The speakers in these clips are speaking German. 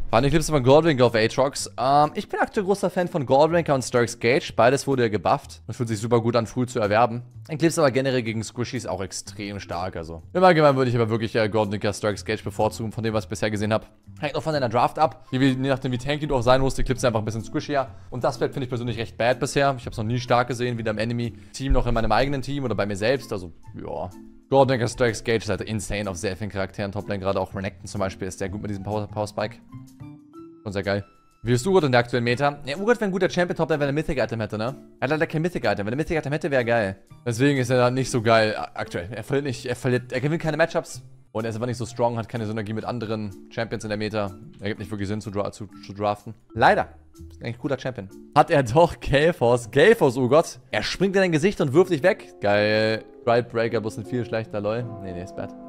Waren die Clips von Goldwinker auf Aatrox? Ich bin aktuell großer Fan von Goldwinker und Stark's Gage. Beides wurde ja gebufft. Das fühlt sich super gut an, früh zu erwerben. Ein Clips aber generell gegen Squishy ist auch extrem stark. Also im Allgemeinen würde ich aber wirklich Goldwinker, Stark's Gage bevorzugen, von dem, was ich bisher gesehen habe. Hängt auch von deiner Draft ab. Je nachdem, wie tanky du auch sein musst, die Clips sind einfach ein bisschen squishier. Und das Bild finde ich persönlich recht bad bisher. Ich habe es noch nie stark gesehen, weder im Enemy-Team noch in meinem eigenen Team oder bei mir selbst. Also, ja. Goldwinker, Stark's Gage ist halt insane auf sehr vielen Charakteren. Toplane, gerade auch Renekton zum Beispiel, ist sehr gut mit diesem Power Spike. Und sehr geil. Wie ist Urgot in der aktuellen Meta? Ja, Urgot wäre ein guter Champion Top, wenn er ein Mythic-Item hätte, ne? Er hat leider kein Mythic-Item. Wenn er ein Mythic-Item hätte, wäre er geil. Deswegen ist er dann nicht so geil aktuell. Er gewinnt keine Matchups. Und er ist einfach nicht so strong, hat keine Synergie mit anderen Champions in der Meta. Er gibt nicht wirklich Sinn zu draften. Leider. Ist eigentlich ein cooler Champion. Hat er doch Galeforce. Galeforce, Urgot. Er springt in dein Gesicht und wirft dich weg. Geil. Ride Breaker, bloß ein viel schlechter, lol. Nee, ist bad.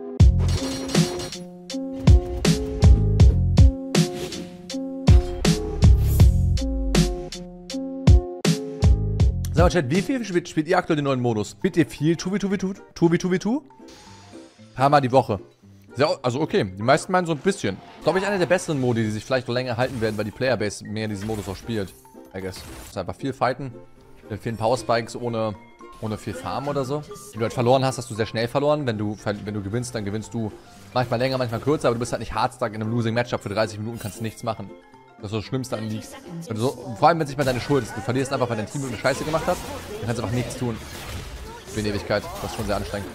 Sag mal, Chat, wie viel spielt ihr aktuell den neuen Modus? Spielt ihr viel 2v2v2? Paar Mal die Woche. Sehr, also okay, die meisten meinen so ein bisschen. Glaube ich, einer der besseren Modi, die sich vielleicht noch länger halten werden, weil die Playerbase mehr diesen Modus auch spielt. I guess. Das ist einfach viel Fighten. Mit vielen Power Spikes ohne viel Farm oder so. Wenn du halt verloren hast, hast du sehr schnell verloren. Wenn du gewinnst, dann gewinnst du manchmal länger, manchmal kürzer, aber du bist halt nicht hardstuck in einem Losing Matchup für 30 Minuten, kannst nichts machen. Das ist das Schlimmste an League. Also, vor allem, wenn es nicht mal deine Schuld ist. Du verlierst einfach, weil dein Team eine Scheiße gemacht hat. Dann kannst du einfach nichts tun. Für eine Ewigkeit. Das ist schon sehr anstrengend.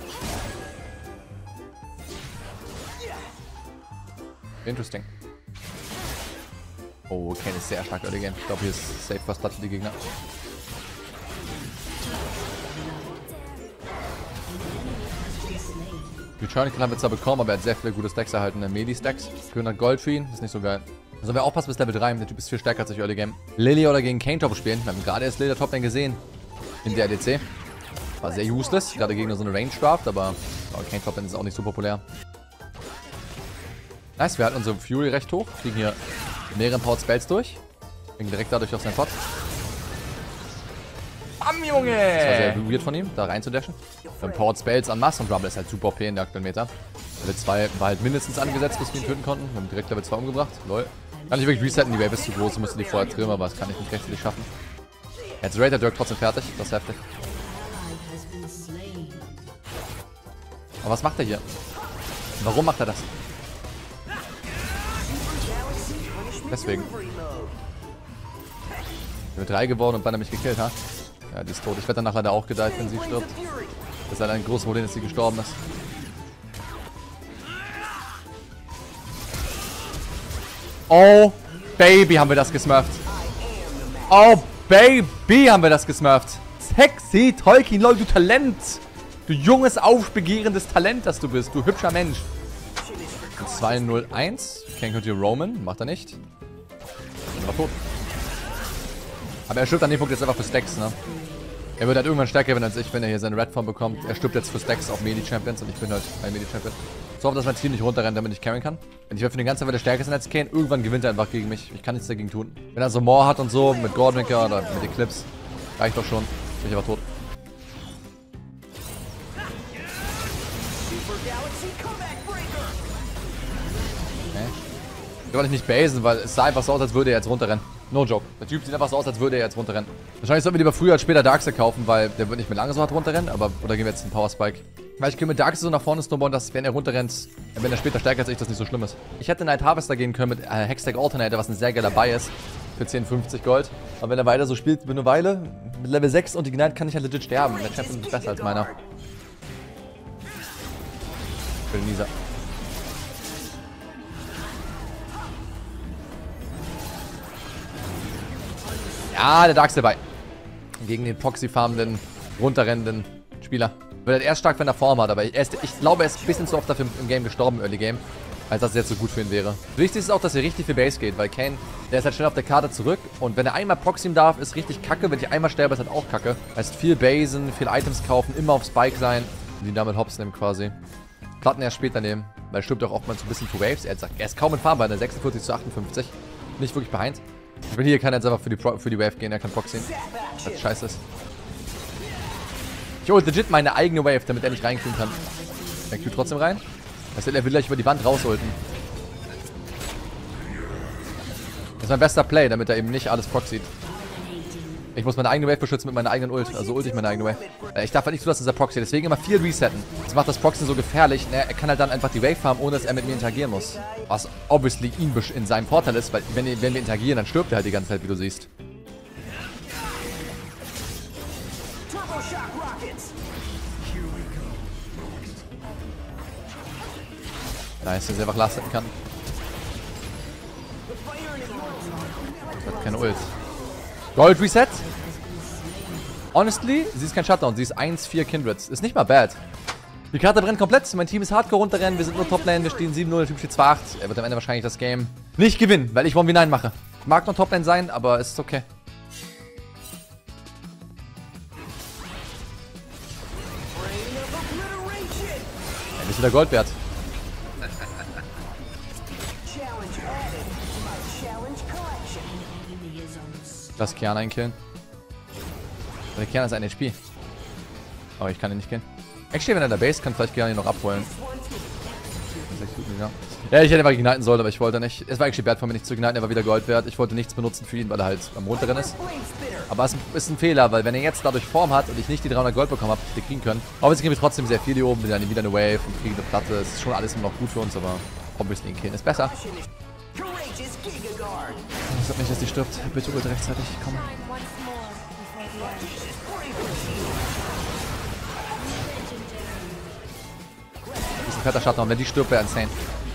Interesting. Oh, Kane ist sehr stark early game. Ich glaube, hier ist safe First Blood für die Gegner. Return haben wir zwar bekommen, aber er hat sehr viele gute Stacks erhalten. Medi-Stacks. 400 Gold für ihn. Ist nicht so geil. Also wir aufpassen bis Level 3. Der Typ ist viel stärker als ich Early Game. Lily oder gegen Kane Top spielen. Wir haben gerade erst Lily Top Lane gesehen. In der ADC. War sehr useless. Gerade gegen so eine Range Draft, aber Kane Top Lane ist auch nicht so populär. Nice, wir halten unsere Fury recht hoch. Kriegen hier mehrere Powered Spells durch. Kriegen direkt dadurch auf seinen Pot. Bam, Junge! Das war sehr weird von ihm, da rein zu dashen. Wir haben Powered Spells an Mass und Rumble ist halt super OP in der aktuellen Meta. Level 2 war halt mindestens angesetzt, bis wir ihn töten konnten. Wir haben direkt Level 2 umgebracht. Lol. Kann ich wirklich resetten, die Wave ist zu groß, ich musste die vorher trimmen, aber das kann ich nicht rechtzeitig schaffen. Jetzt Raider Dirk trotzdem fertig, das ist heftig. Aber was macht er hier? Warum macht er das? Deswegen. Ich bin 3 geworden und beinahe mich gekillt, ha? Ja, die ist tot. Ich werde danach leider auch gedeiht, wenn sie stirbt. Das ist halt ein großes Problem, dass sie gestorben ist. Oh, Baby, haben wir das gesmurft. Oh, Baby, haben wir das gesmurft. Sexy, Tolkien, lol, du Talent. Du junges, aufbegehrendes Talent, das du bist. Du hübscher Mensch. 2-0-1. Ken könnt ihr Roman. Macht er nicht. Er war tot. Aber er stirbt an dem Punkt jetzt einfach für Stacks, ne? Er wird halt irgendwann stärker werden als ich, wenn er hier seine Red Form bekommt. Er stirbt jetzt für Stacks auf Medi-Champions und ich bin halt ein Medi-Champion. Ich hoffe, dass mein Team nicht runterrennt, damit ich carryen kann. Wenn ich für die ganze Weile stärker bin als Kane, irgendwann gewinnt er einfach gegen mich. Ich kann nichts dagegen tun. Wenn er so More hat und so, mit Goldwinker oder mit Eclipse, reicht doch schon. Bin ich aber tot. Ich wollte nicht basen, weil es sah einfach so aus, als würde er jetzt runterrennen. No joke. Der Typ sieht einfach so aus, als würde er jetzt runterrennen. Wahrscheinlich sollten wir lieber früher als später Darkseid kaufen, weil der wird nicht mehr lange so hart runterrennen, aber... Oder gehen wir jetzt einen Power Spike? Weil ich kann mit Darkseid so nach vorne snowballen, dass wenn er runterrennt, wenn er später stärker als ich, das nicht so schlimm ist. Ich hätte Night Harvester gehen können mit Hextech Alternator, was ein sehr geiler Buy ist. Für 10,50 Gold. Aber wenn er weiter so spielt, für eine Weile, mit Level 6 und Ignite kann ich halt legit sterben. Der Champion ist besser als meiner. Für den Nisa. Ja, der Darkseid dabei. Gegen den Proxy-farmenden, runterrennenden Spieler. Wird halt erst stark, wenn er Form hat, aber ich glaube, er ist ein bisschen zu oft dafür im Game gestorben, Early Game, als dass es jetzt so gut für ihn wäre. Wichtig ist auch, dass er richtig viel Base geht, weil Kane, der ist halt schnell auf der Karte zurück und wenn er einmal proxyen darf, ist richtig kacke. Wenn ich einmal sterbe, ist halt auch kacke. Heißt viel Basen, viel Items kaufen, immer auf Spike sein und ihn damit hops nehmen quasi. Platten erst später nehmen, weil er stirbt auch oftmals so ein bisschen zu Waves. Er ist kaum in Farm bei der 46:58. Nicht wirklich behind. Ich bin hier, kann jetzt einfach für die Wave gehen, er kann proxyen. Was scheiße ist. Ich hole legit meine eigene Wave, damit er nicht reinkriegen kann. Er Q trotzdem rein. Das heißt, er will gleich über die Wand rausholten. Das ist mein bester Play, damit er eben nicht alles proxied. Ich muss meine eigene Wave beschützen mit meiner eigenen Ult. Also ult ich meine eigene Wave. Ich darf halt nicht zulassen, dass er proxied. Deswegen immer viel resetten. Das macht das Proxy so gefährlich. Er kann halt dann einfach die Wave farmen, ohne dass er mit mir interagieren muss. Was obviously ihm in seinem Vorteil ist, weil wenn wir interagieren, dann stirbt er halt die ganze Zeit, wie du siehst. Nice, dass er einfach lasten kann. Hat keine Ult. Gold Reset. Honestly, sie ist kein Shutdown. Sie ist 1-4 Kindreds. Ist nicht mal bad. Die Karte brennt komplett. Mein Team ist hardcore runterrennen. Wir sind nur Toplane. Wir stehen 7-0. Der Typ steht 2-8. Er wird am Ende wahrscheinlich das Game nicht gewinnen, weil ich 1v9 mache. Mag noch Toplane sein, aber es ist okay. Er ist wieder Gold wert. Lass Kiana einkillen. Der Kiana ist ein HP. Aber ich kann ihn nicht killen. Actually, wenn er in der Base kann, vielleicht Kiana ihn noch abholen. Ja, ich hätte einfach igniten sollen, aber ich wollte nicht. Es war actually bad von mir nicht zu igniten, er war wieder Gold wert. Ich wollte nichts benutzen für ihn, weil er halt am Runterrennen ist. Aber es ist ein Fehler, weil wenn er jetzt dadurch Form hat und ich nicht die 300 Gold bekommen habe, die wir kriegen können. Obviously kriegen wir trotzdem sehr viel hier oben, dann wieder eine Wave und kriegen eine Platte. Es ist schon alles immer noch gut für uns, aber obviously ihn killen ist besser. Ich sag nicht, dass die stirbt. Bitte Ult rechtzeitig. Komm. Das ist ein fetter Shutdown. Wenn die stirbt, wäre insane.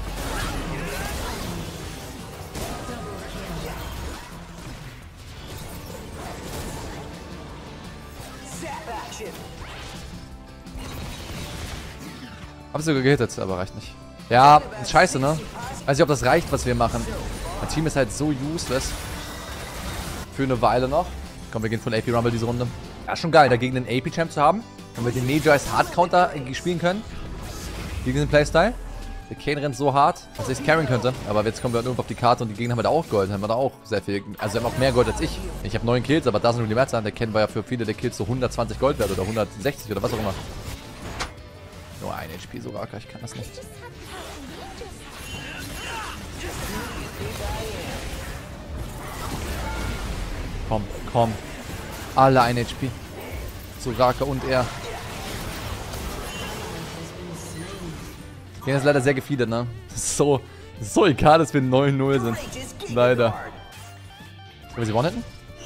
Hab sogar gehittet, aber reicht nicht. Ja, ist scheiße, ne? Weiß nicht, ob das reicht, was wir machen. Mein Team ist halt so useless. Für eine Weile noch. Komm, wir gehen von AP Rumble diese Runde. Ja, schon geil, dagegen den AP-Champ zu haben. Und mit den Magi's Hard-Counter spielen können. Gegen den Playstyle. Der Kane rennt so hart, dass ich es carryen könnte. Aber jetzt kommen wir irgendwo auf die Karte und die Gegner haben da auch Gold. Haben wir da auch sehr viel. Also sie haben auch mehr Gold als ich. Ich habe 9 Kills, aber da sind nur die Mehrzahl. Der Kane war ja für viele der Kills so 120 Gold wert oder 160 oder was auch immer. Nur ein HP Soraka, ich kann das nicht. Komm, komm. Alle 1 HP. Soraka und er. Der ist leider sehr gefeedet, ne? Das ist so egal, dass wir 9-0 sind. Leider. Können wir sie one-hitten?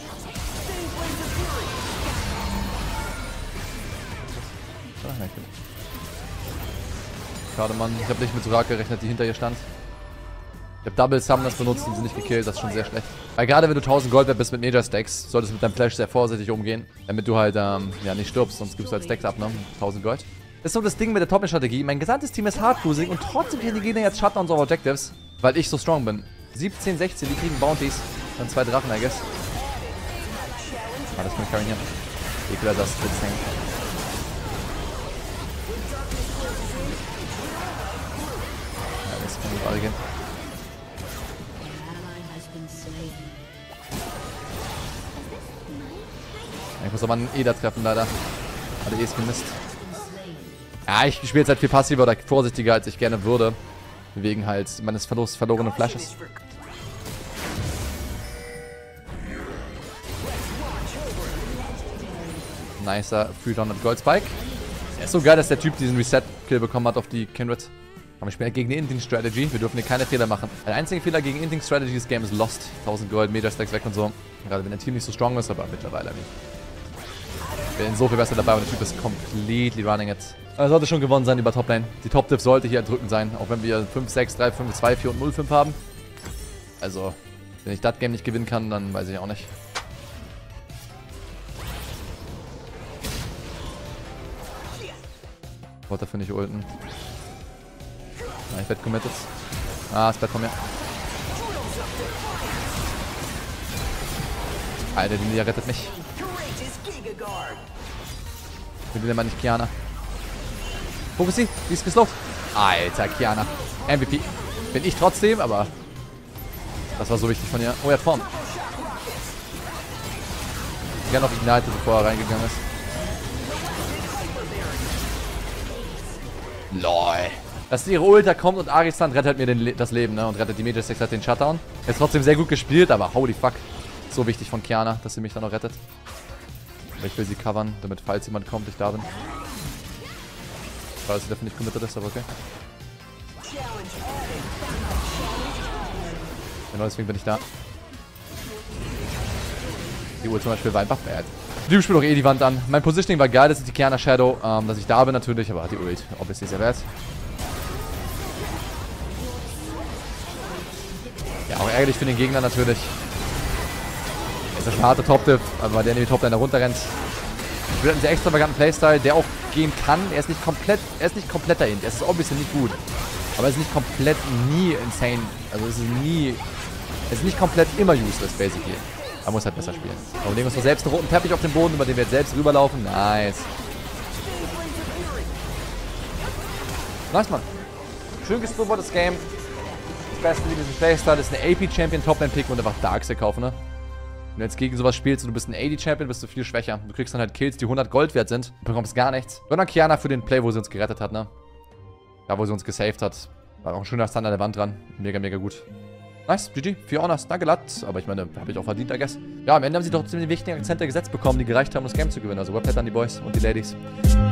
Schade, Mann. Ich habe nicht mit Soraka gerechnet, die hinter ihr stand. Ich habe Double Summoners benutzt und sie nicht gekillt. Das ist schon sehr schlecht. Weil gerade wenn du 1000 Gold wert bist mit Major Stacks, solltest du mit deinem Flash sehr vorsichtig umgehen. Damit du halt, ja, nicht stirbst. Sonst gibst du halt Stacks ab, ne? 1000 Gold. Das ist so das Ding mit der Top-Strategie. Mein gesamtes Team ist Hard-Cruising und trotzdem kriegen die Gegner jetzt Shutdowns auf Objectives. Weil ich so strong bin. 17, 16, die kriegen Bounties. Dann 2 Drachen, I guess. Ah, das kann ich carryen hier. Ich will das Blitz hängen. Ja, das kann überall gehen. Ja, ich muss aber einen Eder treffen, leider. Hat ist gemisst. Ja, ich spiele jetzt halt viel passiver oder vorsichtiger, als ich gerne würde. Wegen halt meines verlorenen Flashes. Nicer 300 Gold Spike. Er ist so geil, dass der Typ diesen Reset-Kill bekommen hat auf die Kindred. Aber ich spiele halt gegen die Inting-Strategy. Wir dürfen hier keine Fehler machen. Der einzige Fehler gegen Inting-Strategy des Games ist Lost. 1000 Gold, Meter-Stacks weg und so. Gerade wenn der Team nicht so strong ist, aber mittlerweile nicht. Wir sind so viel besser dabei und der Typ ist completely running it. Er sollte schon gewonnen sein über Toplane. Die Top-Div sollte hier erdrückend sein, auch wenn wir 5, 6, 3, 5, 2, 4 und 0, 5 haben. Also, wenn ich das Game nicht gewinnen kann, dann weiß ich auch nicht. Ich wollte dafür nicht ulten. Ja, ich werde committed. Ah, ist bad von mir. Alter, die Nia rettet mich. Ich will immer nicht Kiana. Wo ist sie? Die ist geslowt. Alter, Kiana. MVP. Bin ich trotzdem, aber das war so wichtig von ihr. Oh, er hat Form. Ich habe noch Ignite, bevor er reingegangen ist. LOL. Dass ihre Ulta kommt und Aristan rettet mir das Leben, ne? Und rettet die Majestic hat den Shutdown. Ist trotzdem sehr gut gespielt, aber holy fuck. So wichtig von Qiyana, dass sie mich dann noch rettet. Ich will sie covern, damit falls jemand kommt, ich da bin. Ich weiß, dass sie dafür nicht committed ist, aber okay. Genau, deswegen bin ich da. Die Ult zum Beispiel war einfach bad. Die spielt auch eh die Wand an. Mein Positioning war geil, das ist die Qiyana Shadow. Dass ich da bin natürlich, aber die Ult, obviously sehr bad. Ja, auch ärgerlich für den Gegner natürlich. Ist das ein harter Top-Diff, aber der in die Top-Lane runterrennt. Ich spiele einen sehr extravaganten Playstyle, der auch gehen kann. Er ist nicht komplett dahin. Er ist obviously nicht gut. Aber er ist nicht komplett nie insane. Also es ist nicht komplett immer useless, basically. Man muss halt besser spielen. Aber wir legen uns noch selbst einen roten Teppich auf den Boden, über den wir jetzt selbst rüberlaufen. Nice. Nice, Mann. Schön gesnowboardetes Game. Das Beste in diesem Playstyle ist eine AP-Champion, Top-Lane-Pick und einfach Darkseid kaufen, ne? Wenn du jetzt gegen sowas spielst und du bist ein AD-Champion, bist du viel schwächer. Du kriegst dann halt Kills, die 100 Gold wert sind. Du bekommst gar nichts. Sondern Qiyana für den Play, wo sie uns gerettet hat, ne? Da, wo sie uns gesaved hat. War auch ein schöner Stand an der Wand dran. Mega, mega gut. Nice, GG. 4 Honors, danke Latt. Aber ich meine, habe ich auch verdient, I guess. Ja, am Ende haben sie trotzdem die wichtigen Akzente gesetzt bekommen, die gereicht haben, das Game zu gewinnen. Also Webhead an die Boys und die Ladies.